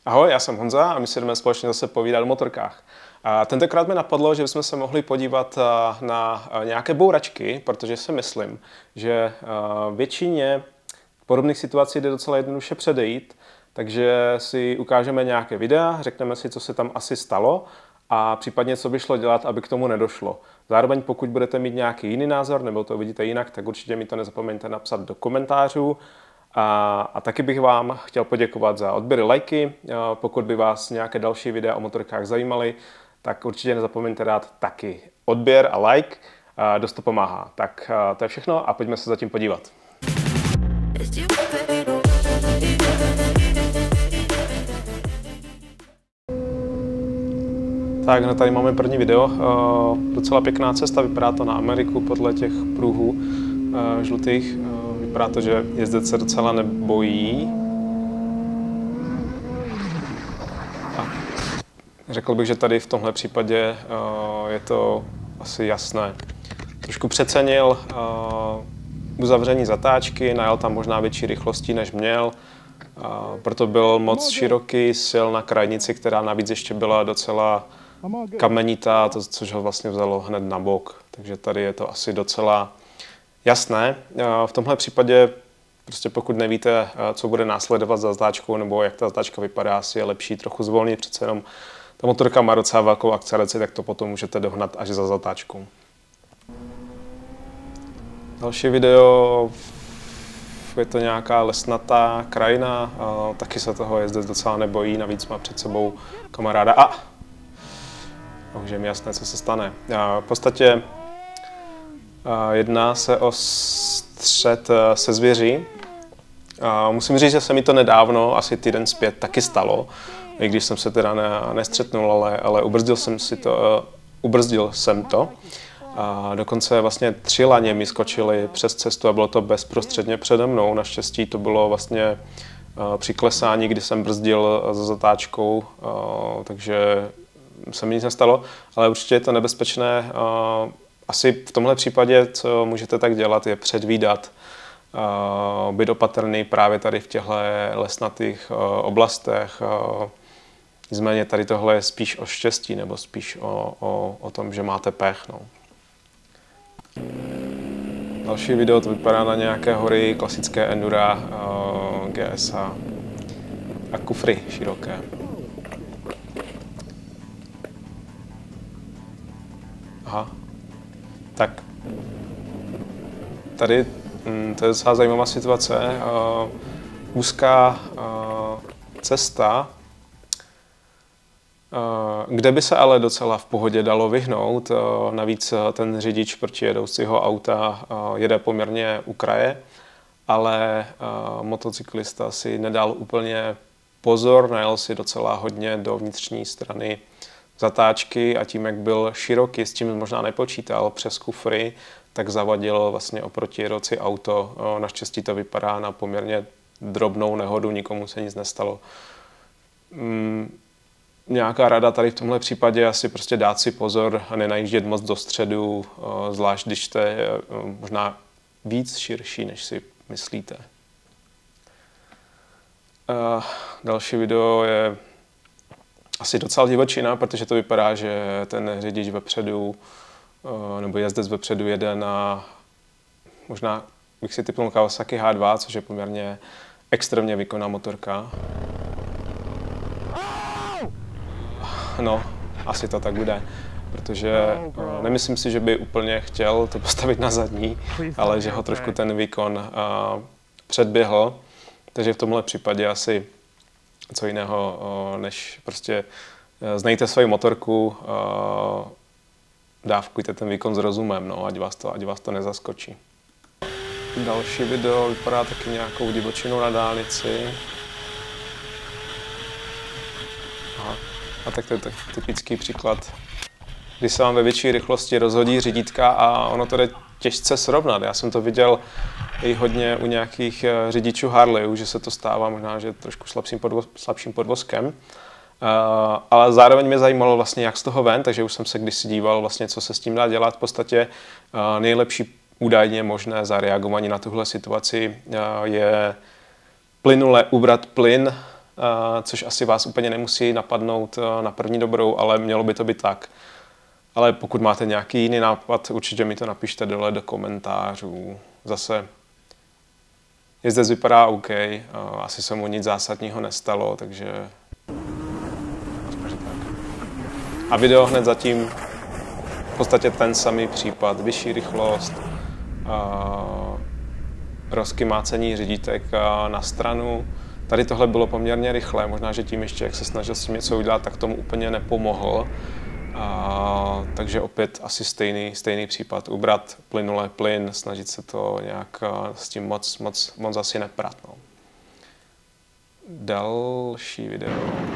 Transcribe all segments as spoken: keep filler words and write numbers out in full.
Ahoj, já jsem Honza a my si jdeme společně zase povídat o motorkách. A tentokrát mi napadlo, že bychom se mohli podívat na nějaké bouračky, protože si myslím, že většině podobných situací jde docela jednoduše předejít, takže si ukážeme nějaké videa, řekneme si, co se tam asi stalo a případně, co by šlo dělat, aby k tomu nedošlo. Zároveň pokud budete mít nějaký jiný názor nebo to vidíte jinak, tak určitě mi to nezapomeňte napsat do komentářů. A, a taky bych vám chtěl poděkovat za odběry, lajky. Pokud by vás nějaké další videa o motorkách zajímaly, tak určitě nezapomeňte dát taky odběr a like. Dost to pomáhá. Tak to je všechno a pojďme se zatím podívat. Tak, no tady máme první video. Docela pěkná cesta, vypadá to na Ameriku podle těch pruhů žlutých. Vypadá to, že jezdec se docela nebojí. A řekl bych, že tady v tomhle případě uh, je to asi jasné. Trošku přecenil uh, uzavření zatáčky, najel tam možná větší rychlostí, než měl. Uh, proto byl moc široký, sil na krajnici, která navíc ještě byla docela kamenitá, to, což ho vlastně vzalo hned na bok. Takže tady je to asi docela jasné. V tomhle případě, prostě pokud nevíte, co bude následovat za zatáčkou nebo jak ta zatáčka vypadá, asi je lepší trochu zvolnit, přece jenom ta motorka má docela velkou akceleraci, tak to potom můžete dohnat až za zatáčkou. Další video, je to nějaká lesnatá krajina, taky se toho jezdec docela nebojí, navíc má před sebou kamaráda. A! Už je mi jasné, co se stane. V podstatě jedná se o střet se zvěří. Musím říct, že se mi to nedávno, asi týden zpět, taky stalo, i když jsem se teda ne, nestřetnul, ale, ale ubrzdil jsem si to, ubrzdil jsem to. A dokonce vlastně tři laně mi skočily přes cestu a bylo to bezprostředně přede mnou. Naštěstí to bylo vlastně při klesání, kdy jsem brzdil za zatáčkou, takže se mi nic nestalo, ale určitě je to nebezpečné. Asi v tomhle případě, co můžete tak dělat, je předvídat, uh, být opatrný právě tady v těchto lesnatých uh, oblastech. Uh, nicméně tady tohle je spíš o štěstí, nebo spíš o, o, o tom, že máte pech. No. Další video, to vypadá na nějaké hory, klasické endura, uh, G S a, a kufry široké. Aha. Tak, tady to je docela zajímavá situace. Uh, úzká uh, cesta, uh, kde by se ale docela v pohodě dalo vyhnout. Uh, navíc ten řidič proti jedoucího auta uh, jede poměrně u kraje, ale uh, motocyklista si nedal úplně pozor, najel si docela hodně do vnitřní strany zatáčky a tím, jak byl široký, s tím možná nepočítal, přes kufry, tak zavadil vlastně oproti jedoucí auto. Naštěstí to vypadá na poměrně drobnou nehodu, nikomu se nic nestalo. Hmm, nějaká rada tady v tomhle případě je asi prostě dát si pozor a nenajíždět moc do středu, zvlášť když jste možná víc širší, než si myslíte. Další video je asi docela divočina, protože to vypadá, že ten řidič vepředu nebo jezdec vepředu jede na, možná bych si tipnul Kawasaki H dva, což je poměrně extrémně výkonná motorka. No, asi to tak bude, protože nemyslím si, že by úplně chtěl to postavit na zadní, ale že ho trošku ten výkon předběhl, takže v tomhle případě asi co jiného, než prostě znejte svoji motorku, dávkujte ten výkon s rozumem, no, ať vás to, ať vás to nezaskočí. Další video vypadá taky nějakou divočinu na dálnici. Aha. A tak to je tak typický příklad, kdy se vám ve větší rychlosti rozhodí řídítka a ono to jde těžce srovnat. Já jsem to viděl i hodně u nějakých řidičů Harleyů, že se to stává možná, že trošku slabším, podvoz, slabším podvozkem. Uh, ale zároveň mě zajímalo vlastně, jak z toho ven, takže už jsem se kdysi díval vlastně, co se s tím dá dělat. V podstatě uh, nejlepší údajně možné zareagování na tuhle situaci uh, je plynule ubrat plyn což asi vás úplně nemusí napadnout na první dobrou, ale mělo by to být tak. Ale pokud máte nějaký jiný nápad, určitě mi to napište dole do komentářů. Zase jezdec vypadá OK, asi se mu nic zásadního nestalo, takže a video hned zatím v podstatě ten samý případ, vyšší rychlost, rozkymácení řídítek na stranu. Tady tohle bylo poměrně rychlé, možná, že tím ještě, jak se snažil s tím něco udělat, tak tomu úplně nepomohl. A, takže opět asi stejný, stejný případ. Ubrat plynule plyn, snažit se to nějak s tím moc, moc, moc asi neprat. No. Další video.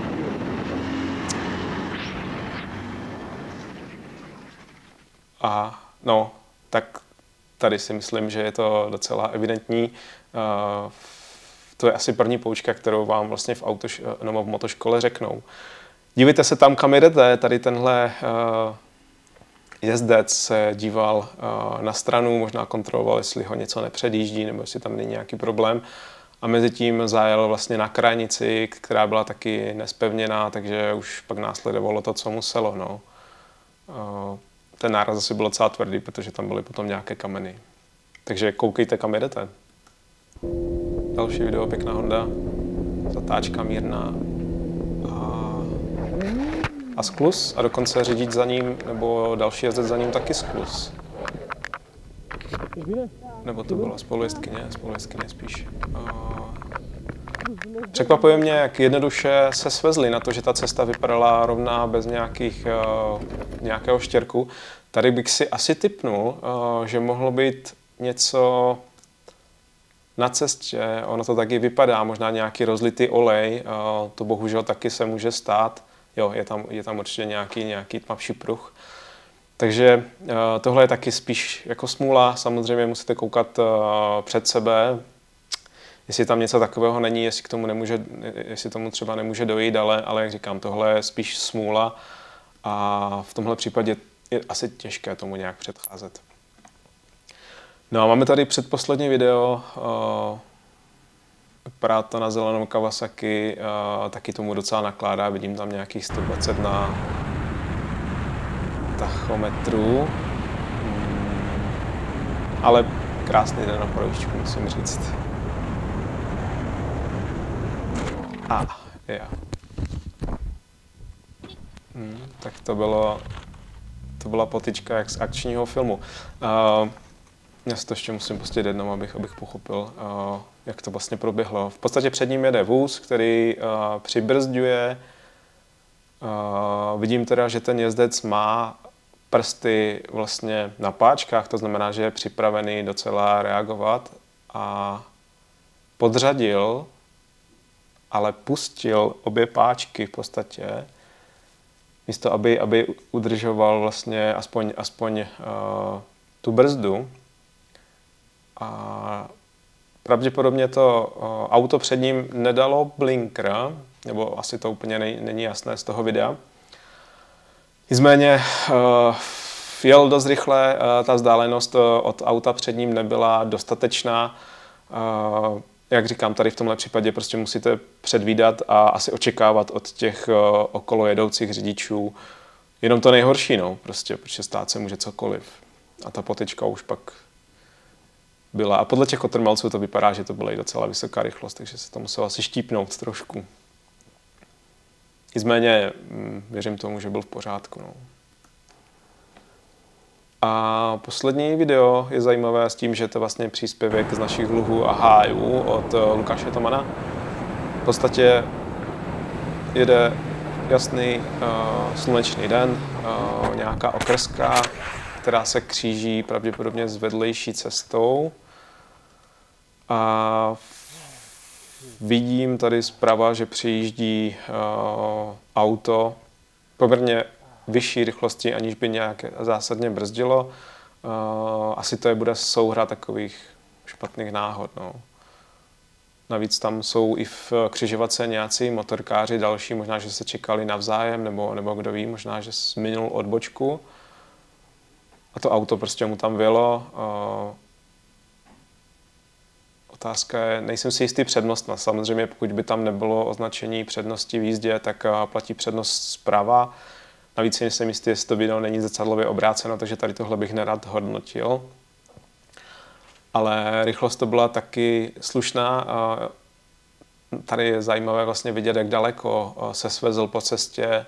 A no, tak tady si myslím, že je to docela evidentní. To je asi první poučka, kterou vám vlastně v, autoš- no, v motoškole řeknou. Dívejte se tam, kam jedete. Tady tenhle uh, jezdec se díval uh, na stranu, možná kontroloval, jestli ho něco nepředjíždí, nebo jestli tam není nějaký problém. A mezi tím zajel vlastně na krajnici, která byla taky nespevněná, takže už pak následovalo to, co muselo. No. Uh, ten náraz asi byl docela tvrdý, protože tam byly potom nějaké kameny. Takže koukejte, kam jedete. Další video, pěkná Honda. Zatáčka mírná. A skluz, a dokonce řidič za ním, nebo další jezdec za ním taky skluz. Nebo to byla spolujezdkyně, spolujezdkyně spíš. Překvapuje mě, jak jednoduše se svezli na to, že ta cesta vypadala rovná bez nějakých, nějakého štěrku. Tady bych si asi tipnul, že mohlo být něco na cestě, ono to taky vypadá, možná nějaký rozlitý olej, to bohužel taky se může stát. Jo, je tam, je tam určitě nějaký, nějaký tmavší pruh. Takže uh, tohle je taky spíš jako smůla. Samozřejmě musíte koukat uh, před sebe, jestli tam něco takového není, jestli k tomu nemůže, jestli tomu třeba nemůže dojít, ale, ale jak říkám, tohle je spíš smůla a v tomhle případě je asi těžké tomu nějak předcházet. No a máme tady předposlední video. Uh, Vypadá to na zelenou Kawasaki, uh, taky tomu docela nakládá, vidím tam nějakých sto dvacet na tachometru. Hmm. Ale krásný den na projížďku, musím říct. A, ah, jo. Hmm, tak to bylo, to byla potyčka jak z akčního filmu. Uh, já si to ještě musím pustit jednou, abych, abych pochopil, uh, jak to vlastně proběhlo. V podstatě před ním jede vůz, který uh, přibrzďuje. Uh, vidím teda, že ten jezdec má prsty vlastně na páčkách, to znamená, že je připravený docela reagovat a podřadil, ale pustil obě páčky v podstatě, místo aby, aby udržoval vlastně aspoň, aspoň uh, tu brzdu. A pravděpodobně to uh, auto před ním nedalo blinker, nebo asi to úplně nej, není jasné z toho videa. Nicméně uh, jel dost rychle, uh, ta vzdálenost uh, od auta před ním nebyla dostatečná. Uh, jak říkám, tady v tomhle případě prostě musíte předvídat a asi očekávat od těch uh, okolo jedoucích řidičů jenom to nejhorší, no, prostě, protože stát se může cokoliv. A ta potyčka už pak byla. A podle těch kotrmelců to vypadá, že to byla i docela vysoká rychlost, takže se to muselo asi štípnout trošku. Nicméně věřím tomu, že byl v pořádku. No. A poslední video je zajímavé s tím, že to je vlastně příspěvek z našich dluhů a hájů od Lukáše Tomana. V podstatě jede jasný uh, slunečný den, uh, nějaká okrska, která se kříží pravděpodobně s vedlejší cestou. A vidím tady zprava, že přijíždí uh, auto poměrně vyšší rychlosti, aniž by nějak zásadně brzdilo. Uh, asi to je bude souhra takových špatných náhod. No. Navíc tam jsou i v křižovatce nějací motorkáři další, možná, že se čekali navzájem, nebo, nebo kdo ví, možná, že minul odbočku. A to auto prostě mu tam vyjelo. Uh, Otázka je, nejsem si jistý přednostna. Samozřejmě, pokud by tam nebylo označení přednosti v jízdě, tak platí přednost zprava. Navíc nejsem jistý, jestli to video není zrcadlově obráceno, takže tady tohle bych nerad hodnotil. Ale rychlost to byla taky slušná. Tady je zajímavé vlastně vidět, jak daleko se svezl po cestě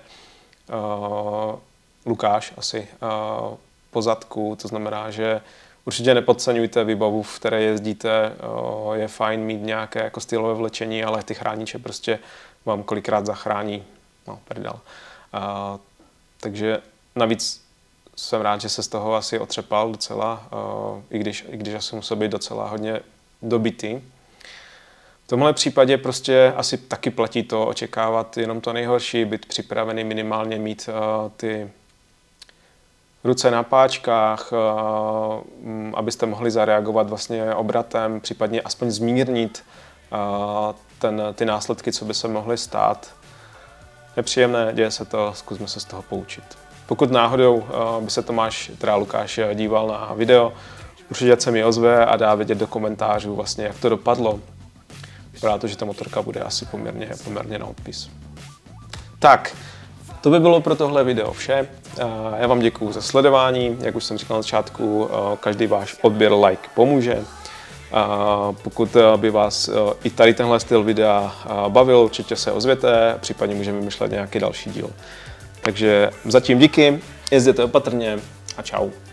Lukáš asi po zadku. To znamená, že určitě nepodceňujte výbavu, v které jezdíte. Je fajn mít nějaké jako stylové vlečení, ale ty chrániče prostě vám kolikrát zachrání. No, prdel. Takže navíc jsem rád, že se z toho asi otřepal docela, i když, i když asi musel být docela hodně dobitý. V tomhle případě prostě asi taky platí to očekávat jenom to nejhorší, být připravený minimálně mít ty ruce na páčkách, abyste mohli zareagovat vlastně obratem, případně aspoň zmírnit ten, ty následky, co by se mohly stát. Nepříjemné, děje se to, zkusme se z toho poučit. Pokud náhodou by se Tomáš, teda Lukáš, díval na video, určitě se mi ozve a dá vědět do komentářů vlastně, jak to dopadlo. Vypadá to, že ta motorka bude asi poměrně, poměrně na odpis. Tak, to by bylo pro tohle video vše. Já vám děkuju za sledování. Jak už jsem říkal na začátku, každý váš odběr, like pomůže. Pokud by vás i tady tenhle styl videa bavil, určitě se ozvěte, případně můžeme vymýšlet nějaký další díl. Takže zatím díky, jezděte opatrně a čau.